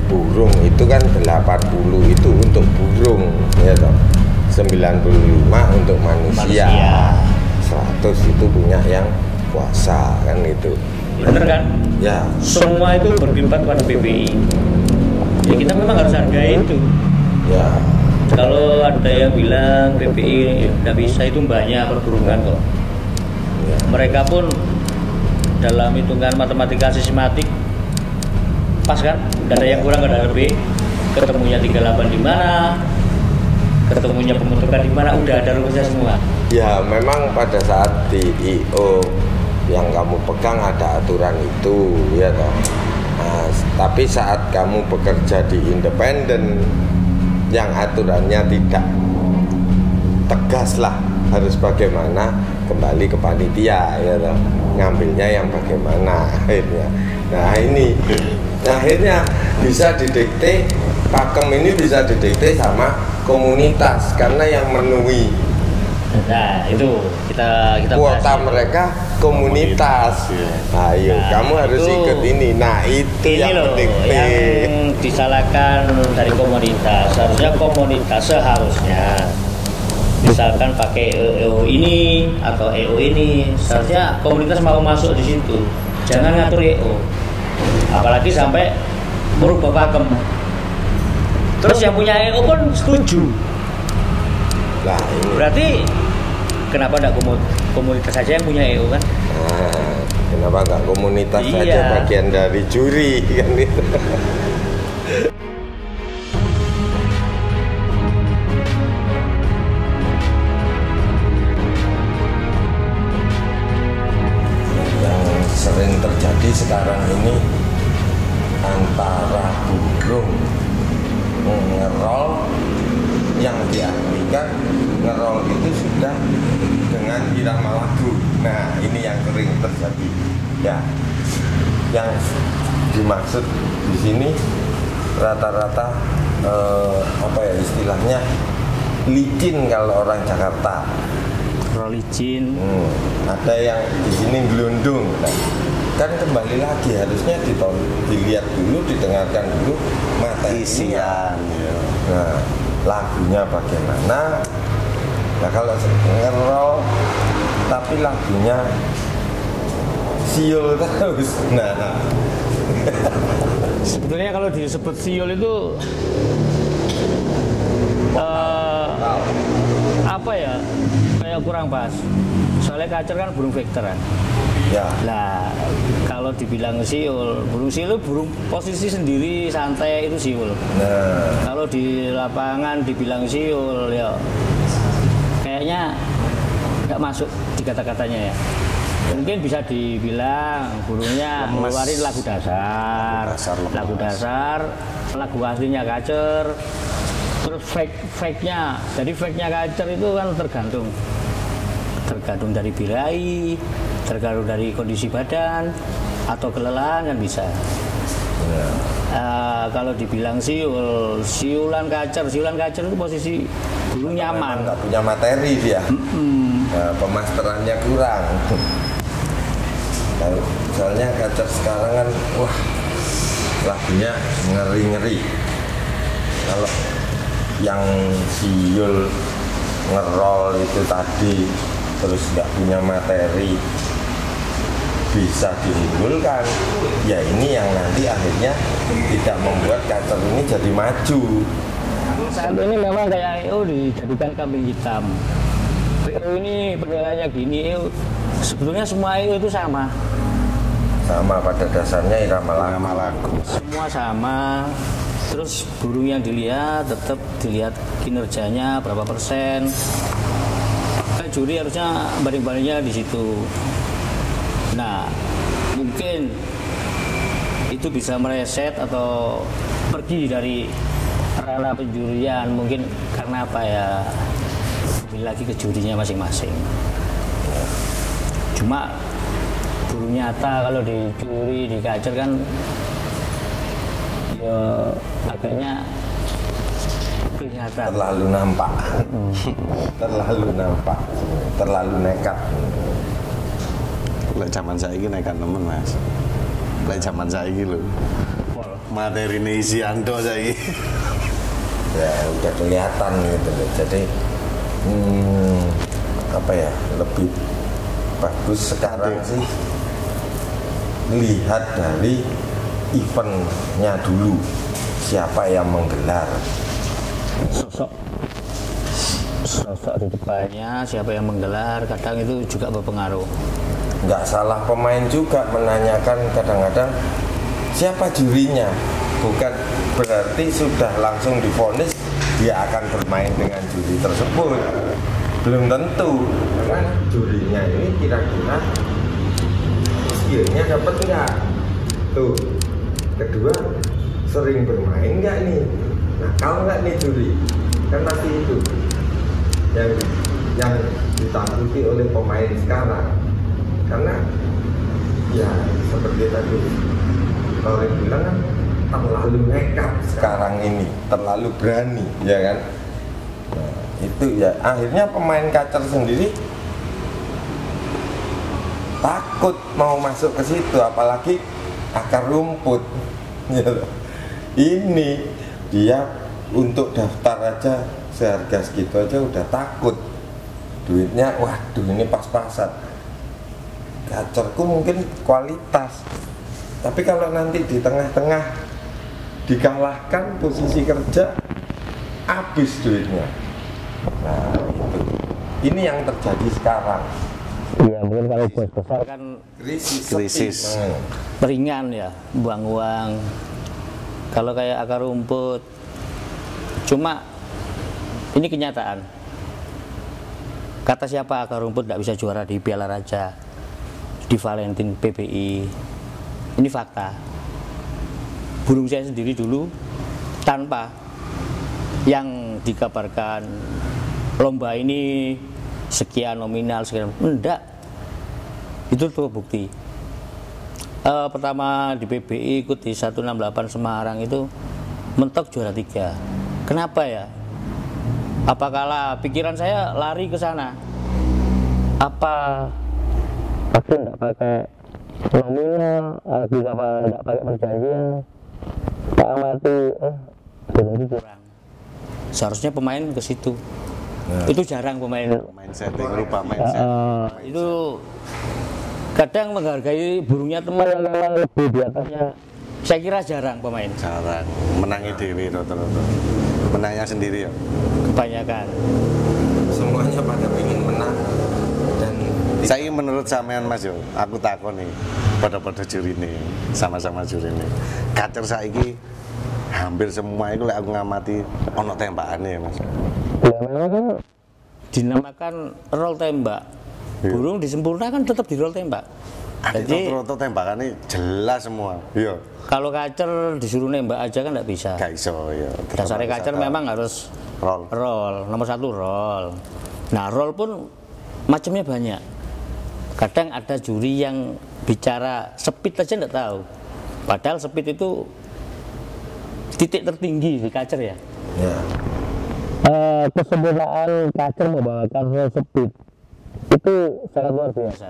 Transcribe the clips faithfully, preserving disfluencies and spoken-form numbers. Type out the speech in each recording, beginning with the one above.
burung itu kan delapan puluh itu untuk burung ya toh. sembilan puluh lima untuk manusia. manusia. seratus itu punya yang puasa kan itu. Bener kan? Ya. Semua itu berpihak pada B P I. Ya kita memang harus hargai itu. Ya. Kalau ada yang bilang B P I nggak bisa, itu banyak perburungan kok. Ya. Mereka pun dalam hitungan matematika sistematik pas kan? Nggak ada yang kurang, nggak ada lebih. Ketemunya tiga puluh delapan di mana? Ketemunya pembentukan di mana? Udah ada rumusnya semua. Ya memang pada saat di I O yang kamu pegang ada aturan itu ya toh. Nah, tapi saat kamu bekerja di independen yang aturannya tidak tegas lah, harus bagaimana, kembali ke panitia ya toh, ngambilnya yang bagaimana akhirnya. Nah ini akhirnya bisa didikte, pakem ini bisa didikte sama komunitas karena yang memenuhi. Nah itu kita kita kuota mereka komunitas. Nah, ayo nah, kamu harus itu, ikut ini. Nah itu ini yang loh penting. Yang disalahkan dari komunitas. Harusnya komunitas seharusnya misalkan pakai E O ini atau E O ini, seharusnya komunitas mau masuk di situ. Jangan ngatur E O. Apalagi sampai merubah pakem. Terus yang punya E O pun setuju. Nah, ini. Berarti kenapa enggak komunitas saja yang punya E O kan? Nah, kenapa enggak komunitas iya. saja bagian dari juri kan itu? Yang sering terjadi sekarang ini antara burung ngerol yang diartikan ngerol itu sudah dengan irama lagu. Nah ini yang sering terjadi ya. Yang dimaksud di sini rata-rata eh, apa ya istilahnya licin kalau orang Jakarta. Ngerol licin. Hmm, ada yang di sini gelundung. Nah, kan kembali lagi harusnya diton, dilihat dulu, didengarkan dulu materinya. Nah lagunya bagaimana. Nah kalau ngerol tapi lagunya siul terus. Nah sebetulnya kalau disebut siul itu uh, apa ya, kayak kurang pas. Soalnya kacer kan burung vektor kan. Ya. Nah, kalau dibilang siul, burung siul itu burung posisi sendiri santai itu siul. Nah. Kalau di lapangan dibilang siul ya kayaknya nggak masuk di kata-katanya ya. Mungkin bisa dibilang burungnya ngeluarin lagu dasar, lagu dasar, lagu dasar, lagu aslinya kacer. Terus fake fake-nya, jadi fake-nya kacer itu kan tergantung tergantung dari birahi, tergantung dari kondisi badan atau kelelahan kan bisa. Ya. Uh, kalau dibilang siul, siulan kacer, siulan kacer itu posisi burung nyaman. Nggak punya materi dia, mm-hmm. Nah, pemasterannya kurang. Nah, soalnya kacer sekarang kan, wah, lagunya ngeri-ngeri. Kalau yang siul ngerol itu tadi terus nggak punya materi bisa diunggulkan, ya ini yang nanti akhirnya tidak membuat kacer ini jadi maju. Saat ini memang kayak E O dijadikan kambing hitam. E O ini penilaiannya gini, E O sebetulnya semua E O itu sama. Sama pada dasarnya irama lagu. Semua sama. Terus burung yang dilihat tetap dilihat kinerjanya berapa persen. Kan juri harusnya banding-bandingnya di situ. Nah, mungkin itu bisa mereset atau pergi dari ranah penjurian, mungkin karena apa ya, kembali lagi ke jurinya masing-masing. Cuma burung nyata kalau dicuri, dikacer kan ya agaknya kelihatan terlalu nampak. Hmm. terlalu nampak, terlalu nekat. Lek zaman saiki nekat nemen Mas. Lek zaman saiki lho. materi isi ando saya. Ya udah kelihatan gitu loh. Jadi hmm, apa ya, lebih bagus sekarang sih lihat dari eventnya dulu, siapa yang menggelar, sosok sosok di depannya, siapa yang menggelar, kadang itu juga berpengaruh. Nggak salah pemain juga menanyakan kadang-kadang siapa jurinya, bukan berarti sudah langsung divonis dia akan bermain dengan juri tersebut, belum tentu. Karena jurinya ini kira-kira skillnya dapat nggak tuh, kedua sering bermain nggak nih, nakal nggak nih juri, kan pasti itu yang yang ditakuti oleh pemain sekarang. Karena ya seperti tadi Loren bilang kan, terlalu nekat sekarang ini, terlalu berani, ya kan. Nah, itu ya akhirnya pemain kacer sendiri takut mau masuk ke situ, apalagi akar rumput. Ini dia untuk daftar aja seharga segitu aja udah takut, duitnya waduh ini pas-pasan. Gacorku mungkin kualitas, tapi kalau nanti di tengah-tengah dikalahkan posisi kerja, habis duitnya. Nah itu, ini yang terjadi sekarang. Iya, mungkin kalau bos besar kan krisis, krisis. Hmm. ringan ya, buang uang. Kalau kayak akar rumput, cuma ini kenyataan. Kata siapa akar rumput tidak bisa juara di Piala Raja, di Valentine P B I? Ini fakta. Burung saya sendiri dulu tanpa yang dikabarkan lomba ini sekian nominal sekian, enggak. Itu terbukti. Uh, pertama di P B I ikut di seratus enam puluh delapan Semarang itu mentok juara tiga. Kenapa ya? Apakala pikiran saya lari ke sana? Apa aku enggak pakai nominal, aku enggak enggak pakai perjanjian, tak amati, eh jadi kurang. Seharusnya pemain ke situ. Nah. Itu jarang pemain. Mindset, lupa mindset. Uh, itu kadang menghargai burungnya teman yang lebih di atasnya. Saya kira jarang pemain. Jarang. Menangi dewi rata-rata. Menangnya sendiri ya. Kebanyakan. Semuanya pada ingin menang. Dan saya menurut sampean Mas yo, aku takon nih pada-pada juri nih, sama-sama juri nih. Kacer saiki hampir semua itu aku ngamati ono tembakane Mas. Ya memang kan dinamakan roll tembak. Burung disempurnakan tetap di roll tembak. Jadi rata-rata tembakannya jelas semua. Iya. Kalau kacer disuruh nembak aja kan nggak bisa. Gak iso ya. Dasarnya kacer memang harus roll. Roll. Nomor satu roll. Nah roll pun macamnya banyak. Kadang ada juri yang bicara speed aja nggak tahu. Padahal speed itu titik tertinggi di kacer ya. ya. Uh, kesempurnaan kacer membawakan roll speed itu sangat luar biasa.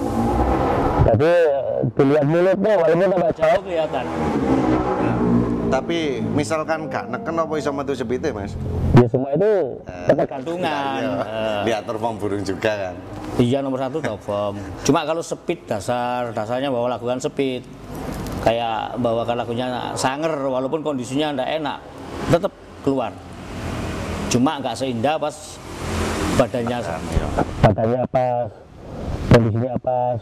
Jadi dilihat mulutnya walaupun tambah jauh kelihatan. Nah, tapi misalkan gak neken apa iso metu sepite Mas? Ya semua itu uh, ketergantungan. Iya. Uh, Diatur form burung juga kan. Iya nomor satu top form. Cuma kalau speed dasar dasarnya bawa lakukan speed. Kayak bawakan lagunya sanger walaupun kondisinya ndak enak tetap keluar. Cuma nggak seindah pas badannya badannya pas, kondisinya pas.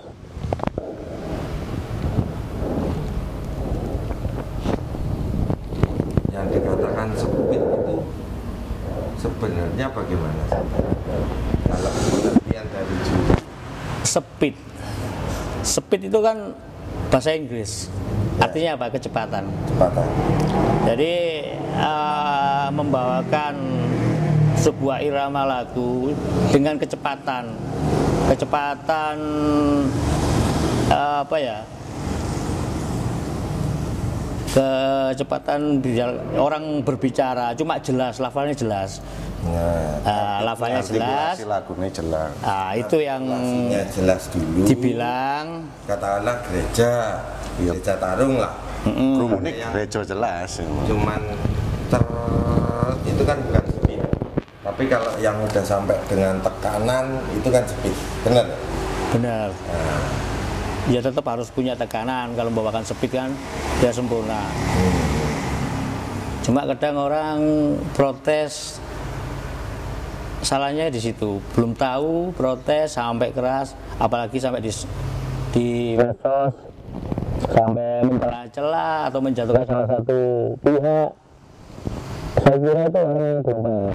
Yang dikatakan speed itu sebenarnya bagaimana? Kalau pengertian dari juri. Speed, speed itu kan bahasa Inggris. Ya. Artinya apa? Kecepatan. Kecepatan. Jadi uh, membawakan sebuah irama lagu dengan kecepatan, kecepatan uh, apa ya? Kecepatan orang berbicara, cuma jelas, lafalnya jelas. Nah, uh, lafalnya jelas. Lagunya jelas. Nah, itu yang jelas dulu. Dibilang katakanlah gereja, gereja Tarung lah. Mm-mm. Kerumunik gereja jelas. Cuman ter itu kan bukan speed. Tapi kalau yang udah sampai dengan tekanan itu kan speed, benar? Benar. Nah. Ya tetap harus punya tekanan. Kalau membawakan speed kan dia sempurna. Hmm. Cuma kadang orang protes, salahnya di situ. Belum tahu protes sampai keras, apalagi sampai di di medsos sampai mencela-cela atau menjatuhkan salah satu pihak. Saya kira itu orang yang belum benar.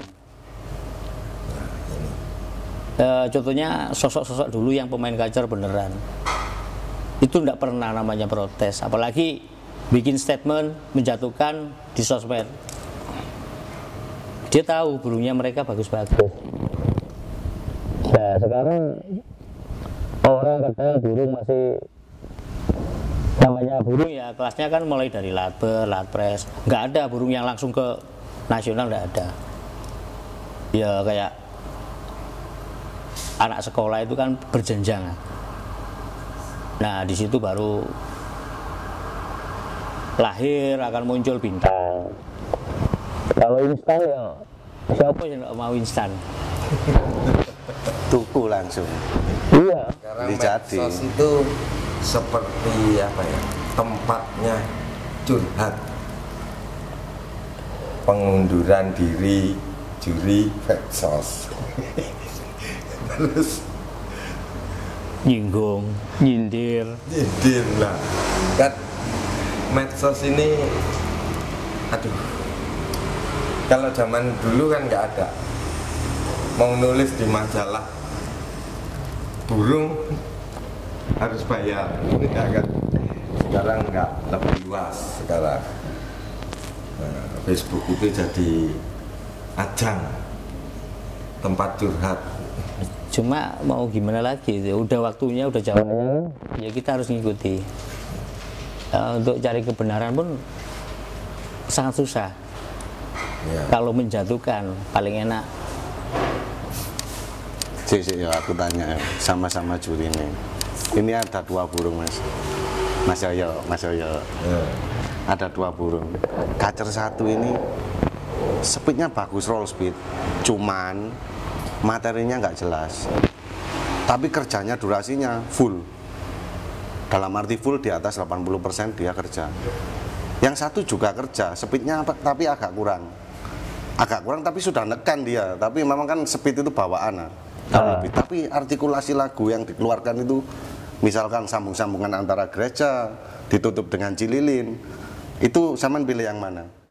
E, contohnya sosok-sosok dulu yang pemain gacor beneran itu tidak pernah namanya protes, apalagi bikin statement menjatuhkan di sosmed. Dia tahu burungnya mereka bagus-bagus. Nah sekarang orang kadang burung masih namanya burung ya kelasnya kan mulai dari latber, latpres, nggak ada burung yang langsung ke nasional, nggak ada. Ya kayak anak sekolah itu kan berjenjang. Nah di situ baru lahir akan muncul bintang. Kalau instan ya siapa yang nggak mau instan? Tuku langsung. Iya. Sekarang Dijadi. medsos itu seperti apa ya? Tempatnya curhat, pengunduran diri juri medsos. Terus nyinggung, nyindir. nyindir lah. Kan medsos ini, aduh. Kalau zaman dulu kan nggak ada. Mau nulis di majalah burung harus bayar, tidak kan? Sekarang nggak, lebih luas sekarang. Nah, Facebook itu jadi ajang tempat curhat. Cuma mau gimana lagi, udah waktunya, udah jalannya, ya kita harus ngikuti. Uh, untuk cari kebenaran pun sangat susah. Ya. Kalau menjatuhkan paling enak. Sih, sih, ya aku tanya sama-sama juri ini. Ini ada dua burung mas, Mas Yoyo, Mas Yoyo. Ya. Ada dua burung. Kacer satu ini speednya bagus, roll speed. Cuman materinya nggak jelas. Tapi kerjanya durasinya full. Dalam arti full di atas delapan puluh persen dia kerja. Yang satu juga kerja, speednya tapi agak kurang. Agak kurang tapi sudah nekan dia. Tapi memang kan speed itu bawaan. Kalau lebih, tapi artikulasi lagu yang dikeluarkan itu misalkan sambung-sambungan antara gereja ditutup dengan cililin, itu sampean pilih yang mana?